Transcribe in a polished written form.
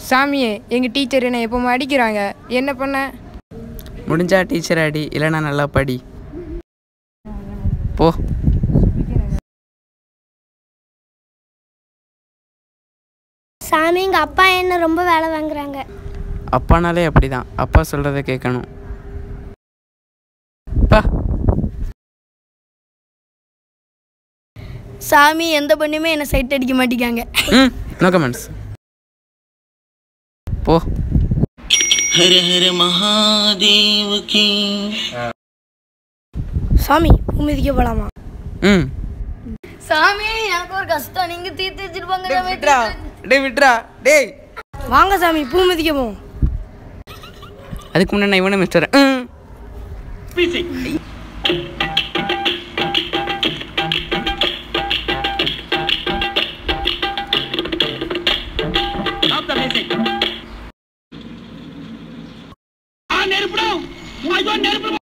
சாமியே, எங்கள் டீச்சர் என்னை எப்போ அடிக்கிறாங்க, என்ன பண்ண? முடிஞ்சா டீச்சர் அடி, இல்லைனா நல்லா படி போ. சாமி, எங்கள் அப்பா என்ன ரொம்ப வேலை வாங்குறாங்க. அப்பானாலே அப்படிதான், அப்பா சொல்கிறத கேட்கணும். பா. சாமி, எந்த பொண்ணுமே என்னை சைட் அடிக்க மாட்டேங்காங்க. No comments. போ. ஹர ஹர மகாதேவுக்கு. சாமி, பூமிதிக்க போலாமா? சாமி, எனக்கு ஒரு கஷ்டம், நீங்க தீர்த்து வச்சிருப்பாங்க. விட்ரா டேய். வாங்க சாமி, பூமிதிக்க போவோம். அதுக்கு முன்னாடி நான் இவனை மிஸ்டர் நெருப்புடும். ஐயோ, நெருப்பு